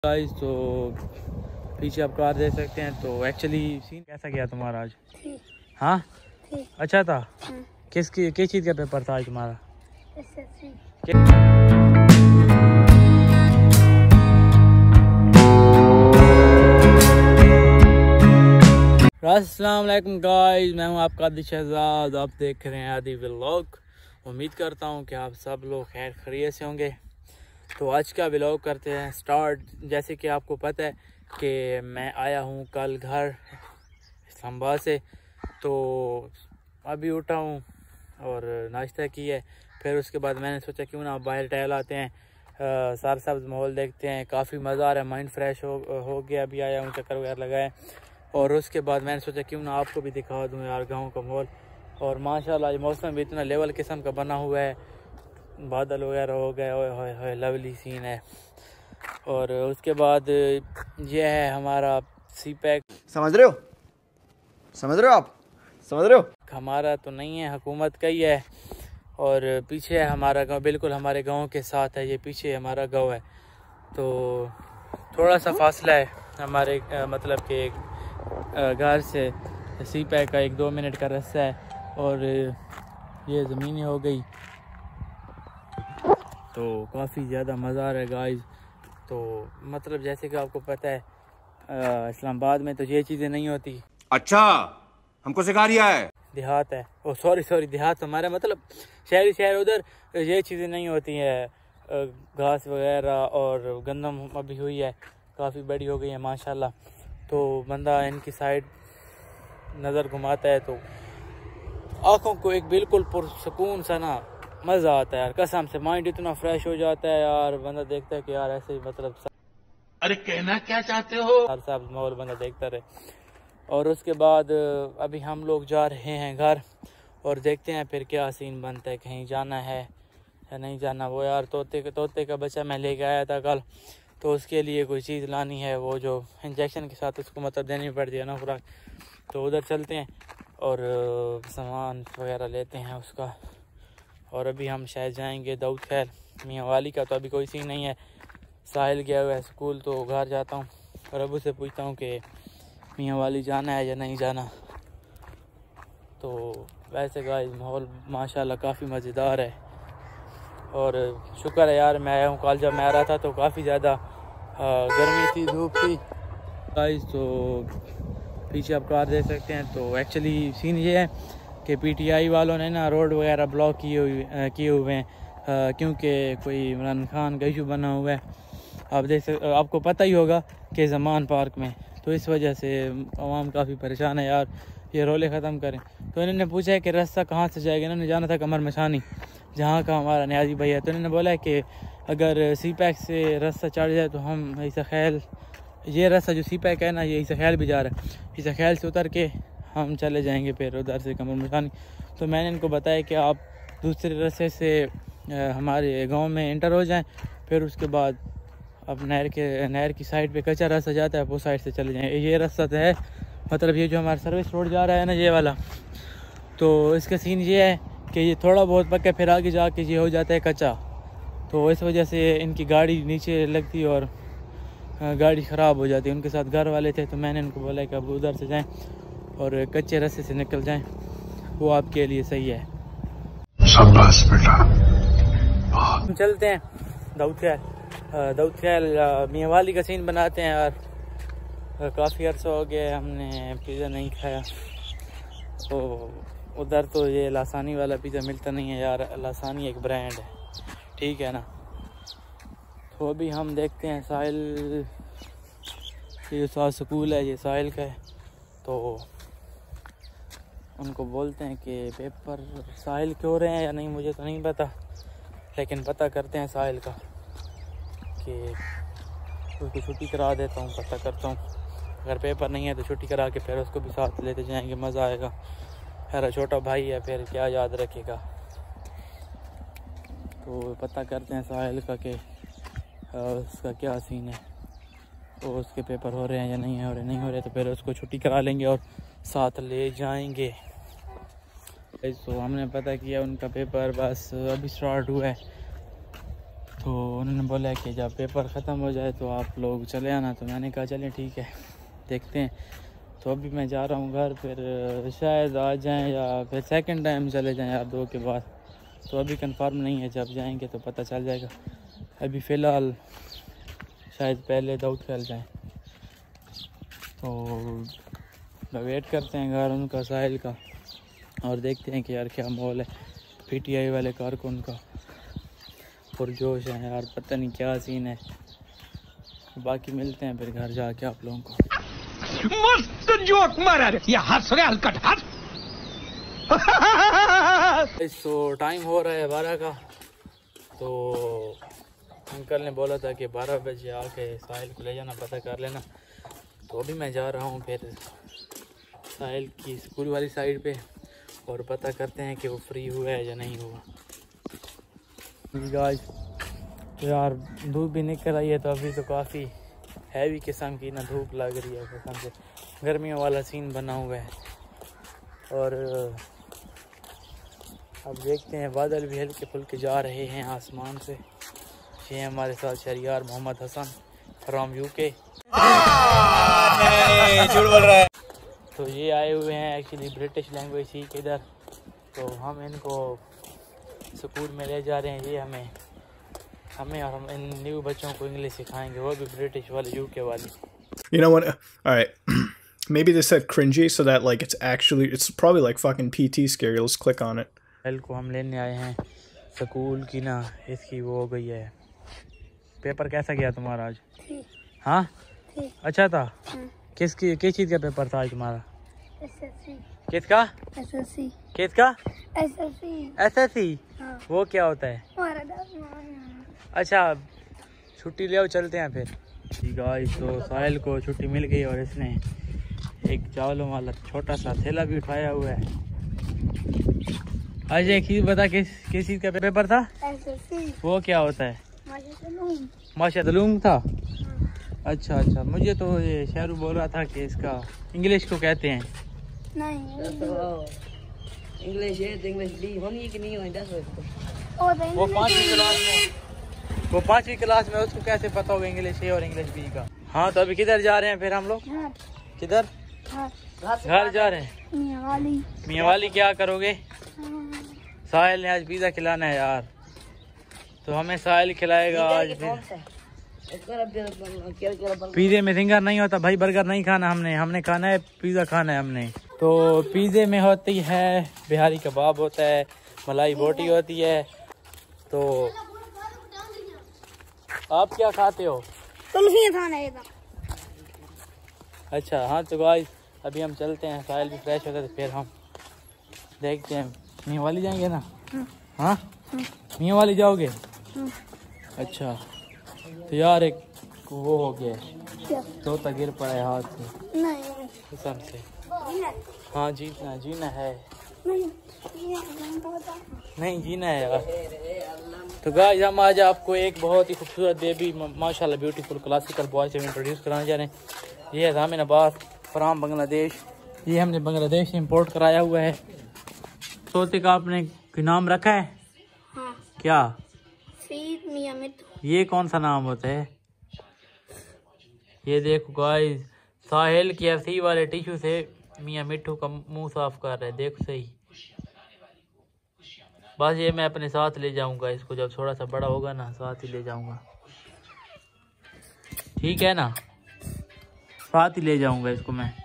Guys तो पीछे आप कार देख सकते हैं। तो एक्चुअली सीन कैसा गया तुम्हारा आज? हाँ अच्छा था। किस चीज़ का पेपर था आज तुम्हारा? अस्सलाम वालेकुम गाइस, मैं हूं आपका आदि शहजाद। आप देख रहे हैं आदि व्लॉग। उम्मीद करता हूं कि आप सब लोग खैर खैरियत से होंगे। तो आज का व्लॉग करते हैं स्टार्ट। जैसे कि आपको पता है कि मैं आया हूं कल घर इस्लामाबाद से, तो अभी उठा हूं और नाश्ता किया है। फिर उसके बाद मैंने सोचा क्यों ना बाहर टहल आते हैं, सार सब्ज़ माहौल देखते हैं। काफ़ी मज़ा आ रहा है, माइंड फ्रेश हो गया। अभी आया हूँ, चक्कर वगैरह लगाए और उसके बाद मैंने सोचा क्यों ना आपको भी दिखा दूँ यार गाँव का माहौल। और माशाल्लाह मौसम भी इतना लेवल किस्म का बना हुआ है, बादल वगैरह हो गए, ओए लवली सीन है। और उसके बाद ये है हमारा सी पैक। समझ रहे हो आप समझ रहे हो? हमारा तो नहीं है, हुकूमत का ही है। और पीछे है हमारा गांव, बिल्कुल हमारे गांव के साथ है। ये पीछे हमारा गांव है, तो थोड़ा सा फासला है हमारे मतलब कि घर से सी पैक का 1-2 मिनट का रास्ता है। और ये ज़मीनें हो गई, तो काफ़ी ज़्यादा मज़ा आ रहा है गाइस। तो मतलब जैसे कि आपको पता है इस्लामाबाद में तो ये चीज़ें नहीं होती। अच्छा, हमको सिखा रिया है। देहात है, ओ सॉरी देहात हमारा मतलब शहर उधर ये चीज़ें नहीं होती हैं। घास वगैरह और गंदम अभी हुई है, काफ़ी बड़ी हो गई है माशाल्लाह। तो बंदा इनकी साइड नज़र घुमाता है तो आँखों को एक बिल्कुल पुरसकून सा ना मज़ा आता है यार, कसम से माइंड इतना फ्रेश हो जाता है यार। बंदा देखता है कि यार ऐसे ही मतलब अरे कहना क्या चाहते हो? साहब माहौल बंदा देखता रहे। और उसके बाद अभी हम लोग जा रहे हैं घर और देखते हैं फिर क्या सीन बनता है, कहीं जाना है या नहीं जाना। वो यार तोते का बच्चा मैं लेके आया था कल, तो उसके लिए कोई चीज़ लानी है, वो जो इंजेक्शन के साथ उसको मतलब देनी पड़ती है ना खुराक। तो उधर चलते हैं और सामान वगैरह लेते हैं उसका। और अभी हम शायद जाएंगे दाऊद खैर मियाँ वाली का। तो अभी कोई सीन नहीं है, साहिल गया हुआ है स्कूल, तो घर जाता हूँ और अबू से पूछता हूँ कि मियाँ वाली जाना है या नहीं जाना। तो वैसे गाइस माहौल माशाल्लाह काफ़ी मज़ेदार है और शुक्र है यार मैं आया हूँ। कल जब मैं आ रहा था तो काफ़ी ज़्यादा गर्मी थी, धूप थी गाइस। तो पीछे आप कार देख सकते हैं। तो एक्चुअली सीन ये है कि पीटीआई वालों ने ना रोड वगैरह ब्लॉक किए हुए हैं, क्योंकि कोई इमरान खान का इशू बना हुआ है। आप देख सकते, आपको पता ही होगा कि ज़मान पार्क में, तो इस वजह से आवाम काफ़ी परेशान है यार। ये रोले ख़त्म करें। तो इन्होंने पूछा है कि रास्ता कहाँ से जाएगा। इन्होंने जाना था कमर मशानी, जहाँ का हमारा न्याजी भाई है। तो इन्होंने बोला है कि अगर सी पैक से रास्ता चढ़ जाए तो हम ऐसा ख्याल, ये रास्ता जो सी पैक है ना, ये ऐसा ख्याल भी जा रहा है, ऐसा ख्याल से उतर के हम चले जाएंगे फिर उधर से कमर मशानी। तो मैंने इनको बताया कि आप दूसरे रास्ते से हमारे गांव में एंटर हो जाएं, फिर उसके बाद अब नहर की साइड पे कच्चा रास्ता जाता है, वो साइड से चले जाएं। ये रास्ता तो है, मतलब ये जो हमारा सर्विस रोड जा रहा है ना, ये वाला, तो इसका सीन ये है कि ये थोड़ा बहुत पक्का, फिर आगे जाके ये हो जाता है कच्चा। तो इस वजह से इनकी गाड़ी नीचे लगती और गाड़ी ख़राब हो जाती है। उनके साथ घर वाले थे, तो मैंने इनको बोला कि अब उधर से जाएँ और कच्चे रास्ते से निकल जाएं, वो आपके लिए सही है। शाबाश बेटा। हम चलते हैं दाऊद खैर मियाँ वाली का सीन बनाते हैं यार। काफ़ी अर्सा हो गया हमने पिज़्ज़ा नहीं खाया। तो उधर तो ये लासानी वाला पिज़्ज़ा मिलता नहीं है यार, लासानी एक ब्रांड है, ठीक है ना। तो अभी हम देखते हैं साहिल, ये साथ स्कूल है, ये साहिल का है। तो उनको बोलते हैं कि पेपर साहिल के हो रहे हैं या नहीं, मुझे तो नहीं पता, लेकिन पता करते हैं साहिल का कि उसको छुट्टी करा देता हूँ, पता करता हूँ। अगर पेपर नहीं है तो छुट्टी करा के फिर उसको भी साथ लेते जाएंगे, मज़ा आएगा। मेरा छोटा भाई है, फिर क्या याद रखेगा। तो पता करते हैं साहिल का कि उसका क्या सीन है, तो उसके पेपर हो रहे हैं या नहीं हो रहे, तो फिर उसको छुट्टी करा लेंगे और साथ ले जाएंगे। तो हमने पता किया उनका पेपर बस अभी स्टार्ट हुआ है, तो उन्होंने बोला कि जब पेपर ख़त्म हो जाए तो आप लोग चले आना। तो मैंने कहा चलें ठीक है, देखते हैं। तो अभी मैं जा रहा हूँ घर, फिर शायद आ जाएं या फिर सेकंड टाइम चले जाएं आप 2 के बाद। तो अभी कंफर्म नहीं है, जब जाएंगे तो पता चल जाएगा। अभी फ़िलहाल शायद पहले दाऊद खेल जाएँ। तो वेट करते हैं घर उनका, साहिल का, और देखते हैं कि यार क्या माहौल है। PTI वाले कारकुन का पुरजोश है यार, पता नहीं क्या सीन है। बाकी मिलते हैं फिर घर जाके आप लोगों को। मस्त जोक मारा रे, ये हंस रहे हलकट हंस। तो टाइम हो रहा है 12 का। तो अंकल ने बोला था कि 12 बजे आके साहिल को ले जाना, पता कर लेना। तो अभी मैं जा रहा हूँ फिर साहिल की स्कूल वाली साइड पे, और पता करते हैं कि वो फ्री हुआ है या नहीं हुआ। गाइस तो यार धूप भी निकल आई है, तो अभी तो काफ़ी हैवी किस्म की ना धूप लग रही है, कसम से गर्मियों वाला सीन बना हुआ है। और अब देखते हैं, बादल भी हल्के फुल्के जा रहे हैं आसमान से। ये हमारे साथ शहरियार मोहम्मद हसन फ्रॉम UK। झूठ बोल रहा है। तो ये आए हुए हैं एक्चुअली ब्रिटिश लैंग्वेज सीख इधर। तो हम इनको स्कूल में ले जा रहे हैं। ये हमें और हम इन न्यू बच्चों को इंग्लिश सिखाएंगे, वो भी ब्रिटिश वाले, UK वाले। You know what? All right. Maybe they said cringy so that like it's probably like fucking PT scary. Let's click on it. कल को हम लेने आए हैं स्कूल की ना, इसकी वो हो गई है। पेपर कैसा गया तुम्हारा आज? हाँ अच्छा था। किस चीज़ का पेपर था आज तुम्हारा? SSC। किसका? SSC। किसका? SSC। हाँ। वो क्या होता है? अच्छा छुट्टी ले आओ, चलते हैं फिर। ठीक है, तो साहिल को छुट्टी मिल गई और इसने एक चावलों वाला छोटा सा थैला भी उठाया हुआ है। आज एक चीज़ बता, किस चीज़ का पेपर था? SSC। वो क्या होता है? माशाअल्लाह था। अच्छा, मुझे तो ये शाहरुख बोल रहा था कि इसका इंग्लिश को कहते हैं। नहीं, इंग्लिश है तो इंग्लिश भी होनी कि नहीं होनी, वो 5वीं क्लास में उसको कैसे पता होगा इंग्लिश ए और इंग्लिश बी का। हाँ, तो अभी किधर जा रहे हैं फिर हम लोग? किधर? घर जा रहे हैं। मियाँ वाली क्या करोगे? साहिल ने आज पिज़्ज़ा खिलाना है यार, तो हमें साहिल खिलाएगा आज। पिज़्ज़े में फिंगर नहीं होता भाई, बर्गर नहीं खाना हमने खाना है पिज़्ज़ा खाना है हमने। तो पिज़्ज़े में होती है बिहारी कबाब होता है, मलाई बोटी होती है। तो आप क्या खाते हो? अच्छा हाँ, तो गाइस अभी हम चलते हैं, साहिल भी फ्रेश होता है तो फिर हम देखते हैं। मियाँ वाली जाएंगे ना? हाँ मियाँ वाली जाओगे? अच्छा, तो यार एक वो हो गया, तोता गिर पड़ा है हाथ से कसम से। हाँ जीना है नहीं जीना है यार। तो गाइस हम आज आपको एक बहुत ही खूबसूरत बेबी माशाल्लाह ब्यूटीफुल क्लासिकल बॉय से इंट्रोड्यूस कराने जा रहे हैं। ये है ज़ामिन अब्बास फ्राम बांग्लादेश। ये हमने बांग्लादेश से इंपोर्ट कराया हुआ है। तोते का आपने कोई नाम रखा है? हाँ। क्या? मियां मिट्टू। ये कौन सा नाम होता है? ये देखो गाइस, साहिल की FC वाले टिश्यू से मियां मिट्टू का मुंह साफ कर रहे हैं, देखो सही। बस ये मैं अपने साथ ले जाऊंगा इसको, जब थोड़ा सा बड़ा होगा ना साथ ही ले जाऊंगा, ठीक है ना? साथ ही ले जाऊंगा इसको मैं।